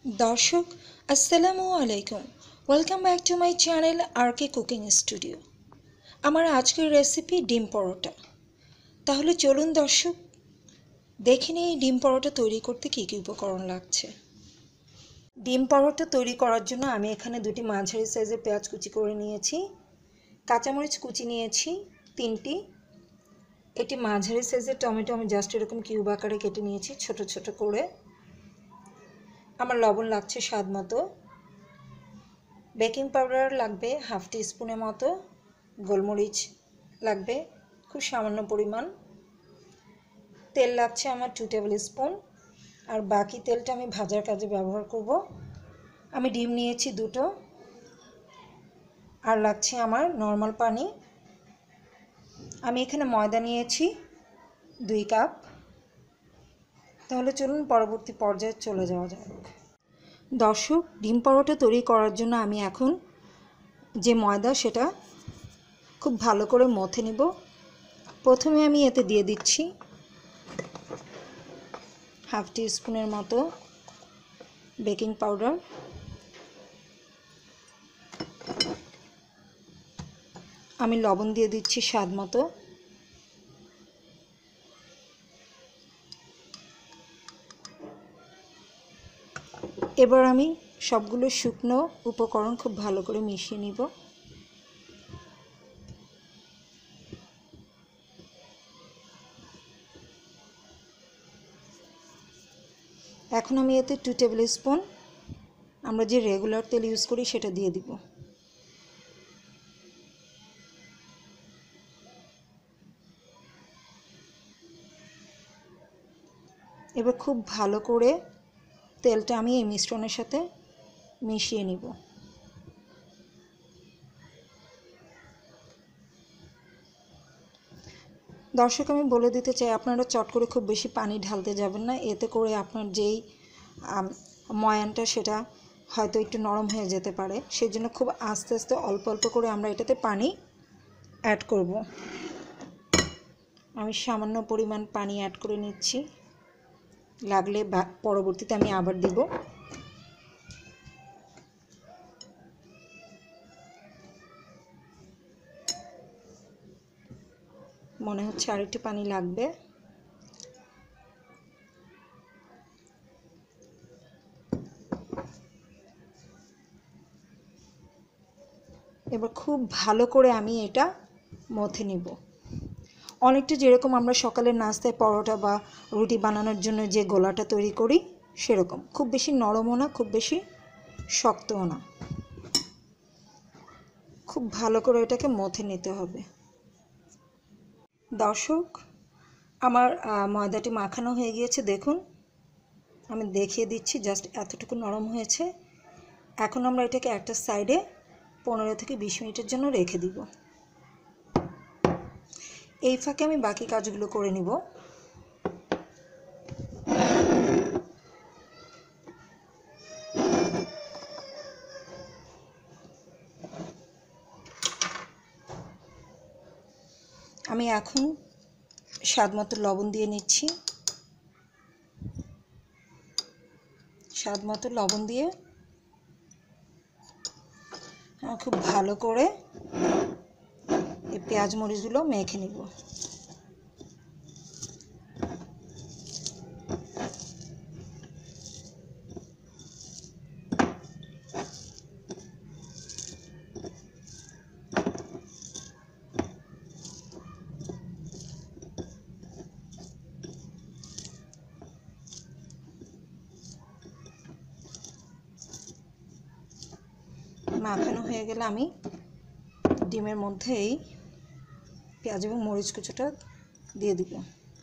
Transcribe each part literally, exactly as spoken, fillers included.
दर्शक আসসালামু আলাইকুম welcome back to my channel R K cooking studio. আমার আজকের রেসিপি ডিম পরোটা। তাহলে চলুন দর্শক দেখে নিই ডিম পরোটা তৈরি করতে কী কী উপকরণ লাগছে। ডিম পরোটা তৈরি করার জন্য আমি এখানে দুটি মাঝারি সাইজের পেঁয়াজ কুচি করে নিয়েছি, কাঁচামরিচ কুচি নিয়েছি তিনটি, একটি মাঝারি সাইজের টমেটো আমি জাস্ট এরকম কিউব আকারে কেটে নিয়েছি ছোট ছোট করে। আমার লবণ লাগছে স্বাদ মতো, বেকিং পাউডার লাগবে হাফ টি স্পুনের মতো, গোলমরিচ লাগবে খুব সামান্য পরিমাণ, তেল লাগছে আমার টু টেবিল স্পুন, আর বাকি তেলটা আমি ভাজার কাজে ব্যবহার করব। আমি ডিম নিয়েছি দুটো, আর লাগছে আমার নর্মাল পানি। আমি এখানে ময়দা নিয়েছি দুই কাপ। তাহলে চলুন পরবর্তী পর্যায়ে চলে যাওয়া যাক। দর্শক, ডিম পরোটা তৈরি করার জন্য আমি এখন যে ময়দা সেটা খুব ভালো করে মথে নেব। প্রথমে আমি এতে দিয়ে দিচ্ছি হাফ টি স্পুনের মতো বেকিং পাউডার, আমি লবণ দিয়ে দিচ্ছি স্বাদ মতো, এবার আমি সবগুলো শুকনো উপকরণ খুব ভালো করে মিশিয়ে নিব। এখন আমি এতে টু টেবিল স্পুন আমরা যে রেগুলার তেল ইউজ করি সেটা দিয়ে দিব। এবার খুব ভালো করে তেলটা আমি এই মিশ্রণের সাথে মিশিয়ে নিব। দর্শক, আমি বলে দিতে চাই আপনারা চট করে খুব বেশি পানি ঢালতে যাবেন না, এতে করে আপনার যেই ময়ানটা সেটা হয়তো একটু নরম হয়ে যেতে পারে। সেজন্য খুব আস্তে আস্তে অল্প অল্প করে আমরা এটাতে পানি অ্যাড করব। আমি সামান্য পরিমাণ পানি অ্যাড করে নিচ্ছি, লাগলে পরবর্তীতে আমি আবার দিব। মনে হচ্ছে আরেকটু পানি লাগবে। এবার খুব ভালো করে আমি এটা মথে নিব। অনেকটা যেরকম আমরা সকালের নাস্তায় পরোটা বা রুটি বানানোর জন্য যে গোলাটা তৈরি করি সেরকম, খুব বেশি নরমও না খুব বেশি শক্তও না, খুব ভালো করে এটাকে মথে নিতে হবে। দর্শক, আমার ময়দাটি মাখানো হয়ে গিয়েছে, দেখুন আমি দেখিয়ে দিচ্ছি, জাস্ট এতটুকু নরম হয়েছে। এখন আমরা এটাকে একটা সাইডে পনেরো থেকে বিশ মিনিটের জন্য রেখে দিব। এই ফাঁকে আমি বাকি কাজগুলো করে নিব। আমি এখন স্বাদ মতো লবণ দিয়ে নিচ্ছি, স্বাদ মতো লবণ দিয়ে খুব ভালো করে এই পেঁয়াজ মরিচগুলো মেখে নিব। মাখানো হয়ে গেলে আমি ডিমের মধ্যে এই পেঁয়াজ এবং মরিচ কুচোটা দিয়ে দিব।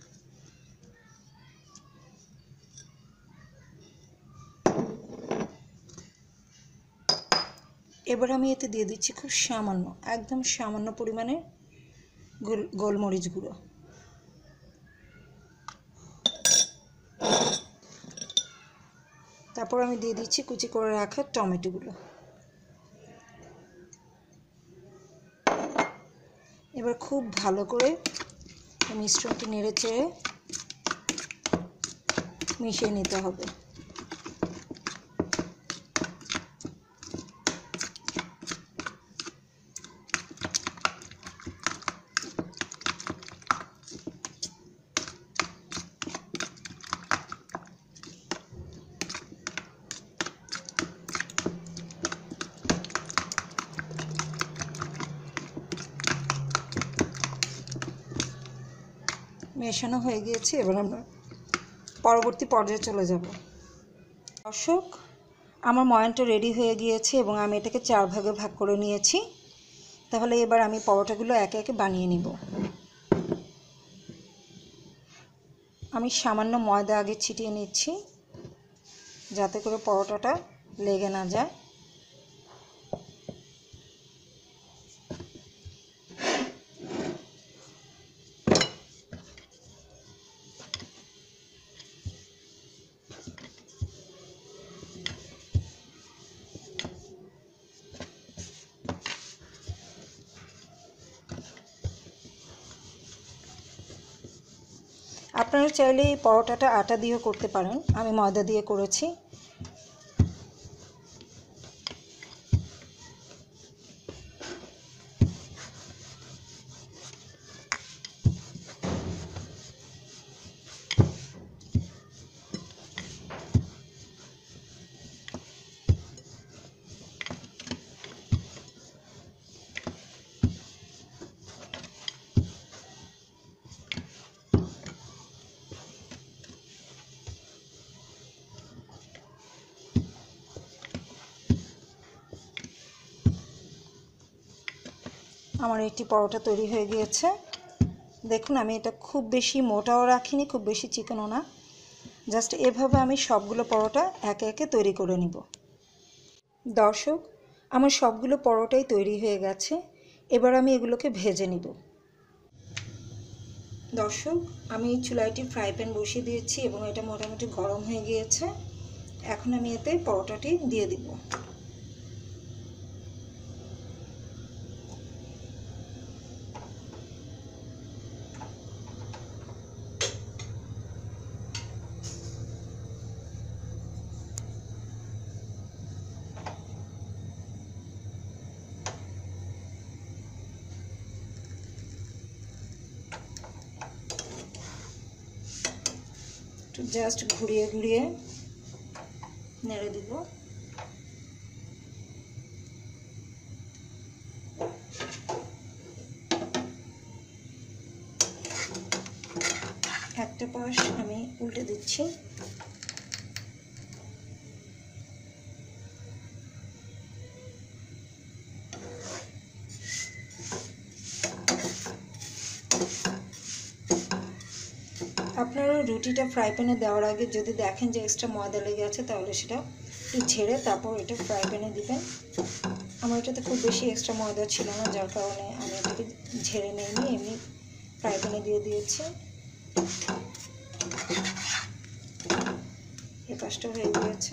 এবার আমি এতে দিয়ে দিচ্ছি খুব সামান্য, একদম সামান্য পরিমাণে গোল গোলমরিচ গুঁড়ো। তারপর আমি দিয়ে দিচ্ছি কুচি করে রাখা টমেটোগুলো। এবার খুব ভালো করে মিশ্রণটি নেড়ে চেড়ে মিশিয়ে নিতে হবে। মেশানো হয়ে গিয়েছে, এবার আমরা পরবর্তী পর্যায়ে চলে যাব। দর্শক, আমার ময়ানটা রেডি হয়ে গিয়েছে এবং আমি এটাকে চার ভাগে ভাগ করে নিয়েছি। তাহলে এবার আমি পরোটাগুলো একে একে বানিয়ে নিব। আমি সামান্য ময়দা আগে ছিটিয়ে নিচ্ছি যাতে করে পরোটাটা লেগে না যায়। আপনারা চাইলে এই পরোটাটা আটা দিয়েও করতে পারেন, আমি ময়দা দিয়ে করেছি। আমার একটি পরোটা তৈরি হয়ে গিয়েছে। দেখুন, আমি এটা খুব বেশি মোটাও রাখিনি, খুব বেশি চিকনও না। জাস্ট এভাবে আমি সবগুলো পরোটা একে একে তৈরি করে নিব। দর্শক, আমার সবগুলো পরোটাই তৈরি হয়ে গেছে। এবার আমি এগুলোকে ভেজে নিব। দর্শক, আমি চুলাইটি ফ্রাই প্যান বসিয়ে দিয়েছি এবং এটা মোটামুটি গরম হয়ে গিয়েছে। এখন আমি এতে পরোটাটি দিয়ে দিব। জাস্ট ঘুরিয়ে ঘুরিয়ে নেড়ে দিব। একটা পাশ আমি উল্টে দিচ্ছি। আপনারা রুটিটা ফ্রাই প্যানে দেওয়ার আগে যদি দেখেন যে এক্সট্রা ময়দা লেগে আছে, তাহলে সেটা একটু ঝেড়ে তারপর এটা ফ্রাই প্যানে দিবেন। আমার এটাতে খুব বেশি এক্সট্রা ময়দা ছিল না, যার কারণে আমি এটাকে ঝেড়ে নিইনি, এমনি ফ্রাই প্যানে দিয়ে দিয়েছি। এই পাশটা হয়ে গিয়েছে।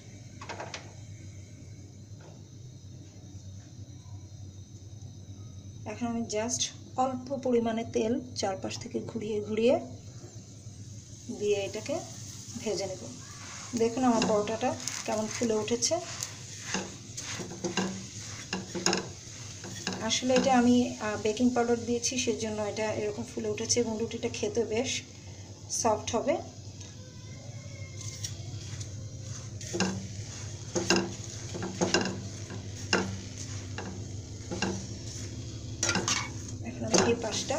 এখন আমি জাস্ট অল্প পরিমাণে তেল চারপাশ থেকে ঘুরিয়ে ঘুরিয়ে দিয়ে এটাকে ভেজে নেব। দেখুন আমার পরোটাটা কেমন ফুলে উঠেছে। আসলে এটা আমি বেকিং পাউডার দিয়েছি, সেজন্য এটা এরকম ফুলে উঠেছে এবং রুটিটা খেতে বেশ সফট হবে। এখন আমি এই পাশটা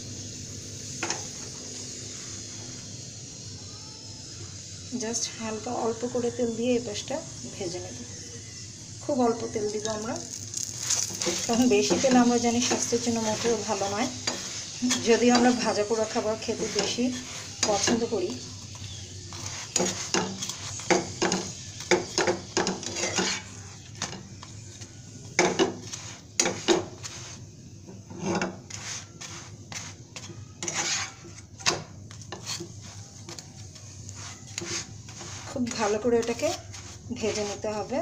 জাস্ট হালকা অল্প করে তেল দিয়ে এই পাশটা ভেজে নেব। খুব অল্প তেল দিব আমরা, কারণ বেশি তেল আমরা জানি স্বাস্থ্যের জন্য মোটেও ভালো নয়। যদিও আমরা ভাজা পোড়া খাবার খেতে বেশি পছন্দ করি। খুব ভালো করে এটাকে ভেজে নিতে হবে।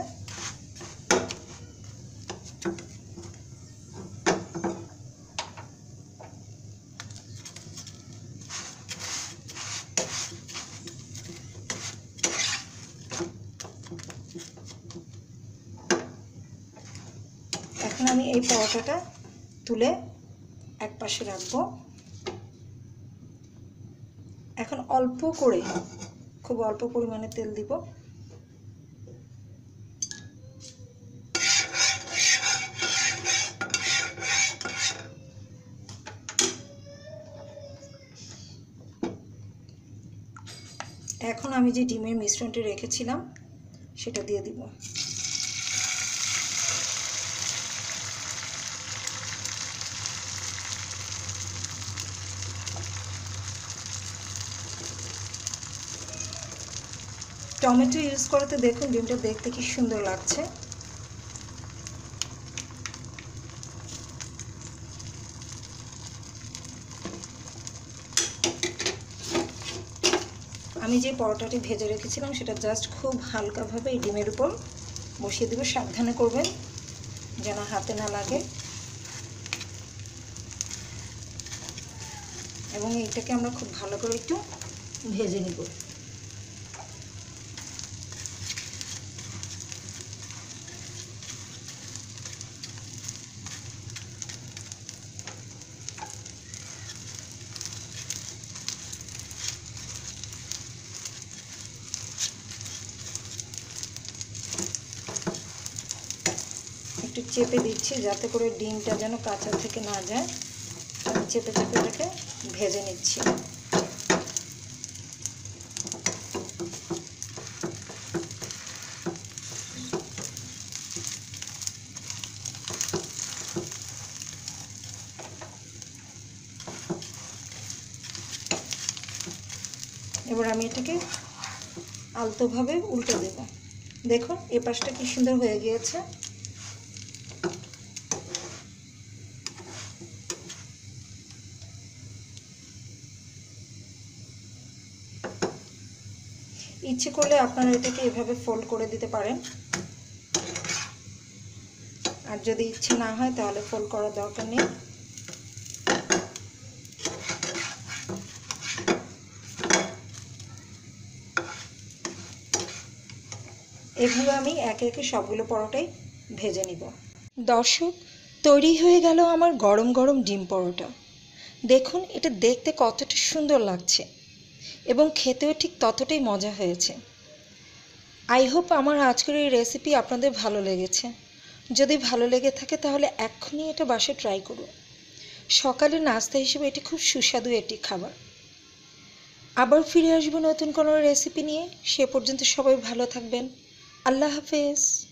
এখন আমি এই পরোটাটা তুলে এক পাশে রাখবো। এখন অল্প করে, খুব অল্প পরিমাণে তেল দিব। এখন আমি যে ডিমের মিশ্রণটি রেখেছিলাম সেটা দিয়ে দিব। টমেটো ইউজ করতে দেখুন ডিমটা দেখতে কি সুন্দর লাগছে। আমি যে পরোটাটি ভেজে রেখেছিলাম সেটা জাস্ট খুব হালকাভাবে এই ডিমের উপর বসিয়ে দেব। সাবধানে করবেন যেন হাতে না লাগে। এবং এইটাকে আমরা খুব ভালো করে একটু ভেজে নিব। একটু চেপে দিচ্ছি যাতে করে ডিমটা যেন কাঁচা থেকে না যায়। আমি চেপে চেপে এটাকে ভেজে নিচ্ছি। এবার আমি এটাকে আলতোভাবে উল্টে দেব। দেখুন এই পাশটা কি সুন্দর হয়ে গিয়েছে। ইচ্ছে করলে আপনারা এটাকে এভাবে ফোল্ড করে দিতে পারেন, আর যদি ইচ্ছে না হয় তাহলে ফোল্ড করার দরকার নেই। এভাবে আমি একে একে সবগুলো পরোটাই ভেজে নিব। দর্শক, তৈরি হয়ে গেল আমার গরম গরম ডিম পরোটা। দেখুন এটা দেখতে কতটা সুন্দর লাগছে এবং খেতেও ঠিক ততটাই মজা হয়েছে। আই হোপ আমার আজকের এই রেসিপি আপনাদের ভালো লেগেছে। যদি ভালো লেগে থাকে তাহলে এক্ষুনি এটা বাসায় ট্রাই করুন। সকালের নাস্তা হিসেবে এটি খুব সুস্বাদু একটি খাবার। আবার ফিরে আসবো নতুন কোনো রেসিপি নিয়ে। সে পর্যন্ত সবাই ভালো থাকবেন। আল্লাহ হাফেজ।